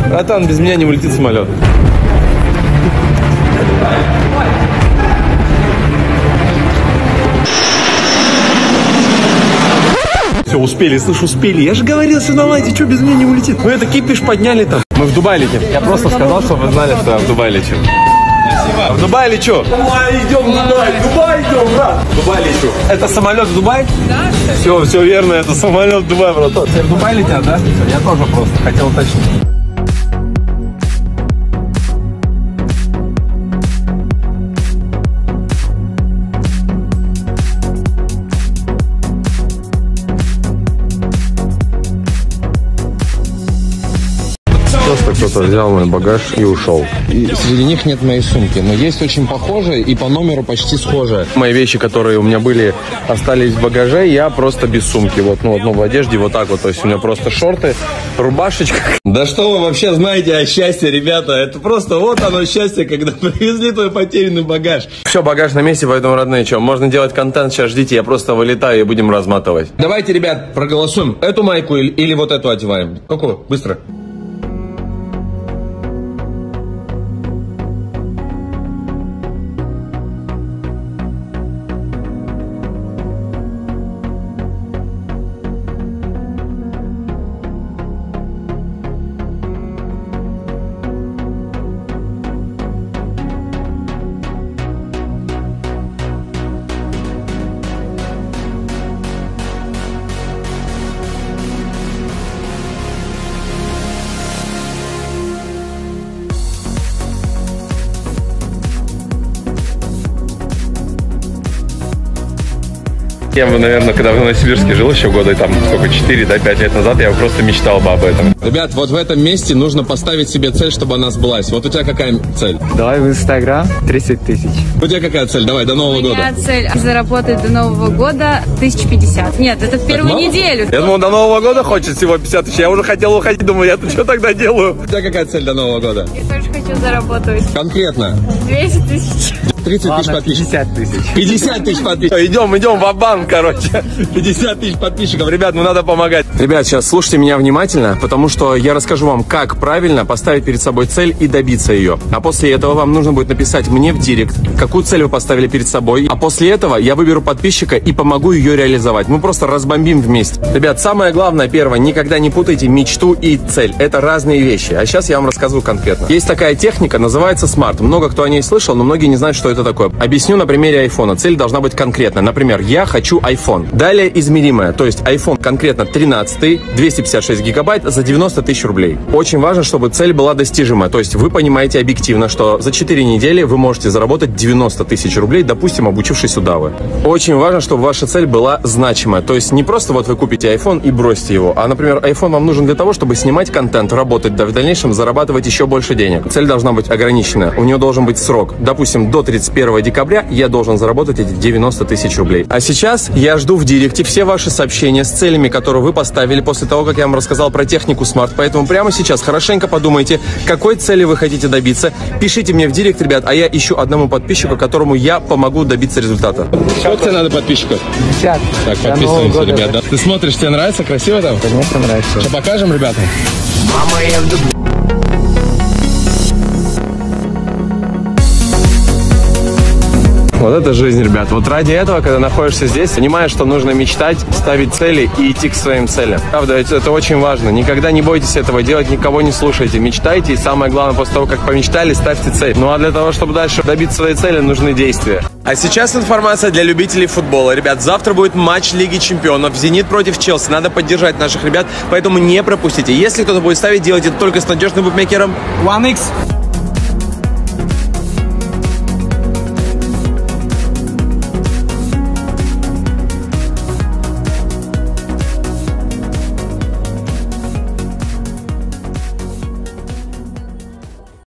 Братан, без меня не улетит самолет. Все, успели, слышь, успели. Я же говорил, все наладите, что без меня не улетит. Мы это кипиш подняли там. Мы в Дубай летим. Я просто сказал, чтобы вы знали, что я в Дубай лечу. А в Дубай лечу? Дубай идем, Дубай идем, брат. В Дубай лечу. Это самолет в Дубай? Да. Все верно, это самолет в Дубай, братан. Все в Дубай летят, да? Я тоже просто хотел уточнить. Кто-то взял мой багаж и ушел. И среди них нет моей сумки, но есть очень похожие и по номеру почти схожие. Мои вещи, которые у меня были, остались в багаже, я просто без сумки. Вот, ну, одно в одежде, вот так вот. То есть у меня просто шорты, рубашечка. Да что вы вообще знаете о счастье, ребята? Это просто вот оно счастье, когда привезли твой потерянный багаж. Все, багаж на месте, поэтому, родные, что, можно делать контент, сейчас ждите, я просто вылетаю и будем разматывать. Давайте, ребят, проголосуем. Эту майку или вот эту одеваем? Какую? Быстро. Я бы, наверное, когда в Новосибирске жил еще года, там, сколько, 4-5 лет назад, я просто мечтал бы об этом. Ребят, вот в этом месте нужно поставить себе цель, чтобы она сбылась. Вот у тебя какая цель? Давай в Инстаграм 30 тысяч. У тебя какая цель? Давай, до Нового года. У меня цель заработать до Нового года 1050. Нет, это в первую неделю. Я думал, до Нового года хочет всего 50 тысяч. Я уже хотел уходить, думаю, я-то что тогда делаю? У тебя какая цель до Нового года? Я тоже хочу заработать. Конкретно? 200 тысяч. 30 тысяч подписчиков. 50 тысяч. 50 тысяч подписчиков. Идем ва-банк, короче. 50 тысяч подписчиков. Ребят, ну надо помогать. Ребят, сейчас слушайте меня внимательно, потому что я расскажу вам, как правильно поставить перед собой цель и добиться ее. А после этого вам нужно будет написать мне в директ, какую цель вы поставили перед собой. А после этого я выберу подписчика и помогу ее реализовать. Мы просто разбомбим вместе. Ребят, самое главное, первое, никогда не путайте мечту и цель. Это разные вещи. А сейчас я вам рассказываю конкретно. Есть такая техника, называется SMART. Много кто о ней слышал, но многие не знают, что это такое. Объясню на примере айфона. Цель должна быть конкретная. Например, я хочу iPhone. Далее измеримая. То есть iPhone конкретно 13, 256 гигабайт за 90 тысяч рублей. Очень важно, чтобы цель была достижимая. То есть вы понимаете объективно, что за 4 недели вы можете заработать 90 тысяч рублей, допустим, обучившись у Давы. Очень важно, чтобы ваша цель была значимая. То есть не просто вот вы купите iPhone и бросите его, а, например, iPhone вам нужен для того, чтобы снимать контент, работать, да в дальнейшем зарабатывать еще больше денег. Цель должна быть ограничена. У нее должен быть срок. Допустим, до 31 декабря я должен заработать эти 90 тысяч рублей. А сейчас я жду в директе все ваши сообщения с целями, которые вы поставили после того, как я вам рассказал про технику SMART. Поэтому прямо сейчас хорошенько подумайте, какой цели вы хотите добиться. Пишите мне в директ, ребят, а я ищу одному подписчику, которому я помогу добиться результата. Сколько тебе надо подписчиков? 50. Так, подписываемся, ребят. Да? Ты смотришь, тебе нравится? Красиво там? Конечно, нравится. Что, покажем, ребята? Мама, я в Дубае. Вот это жизнь, ребят. Вот ради этого, когда находишься здесь, понимаешь, что нужно мечтать, ставить цели и идти к своим целям. Правда, это очень важно. Никогда не бойтесь этого делать, никого не слушайте. Мечтайте, и самое главное, после того, как помечтали, ставьте цель. Ну а для того, чтобы дальше добиться своей цели, нужны действия. А сейчас информация для любителей футбола. Ребят, завтра будет матч Лиги Чемпионов. «Зенит» против «Челси». Надо поддержать наших ребят, поэтому не пропустите. Если кто-то будет ставить, делайте это только с надежным букмекером 1x.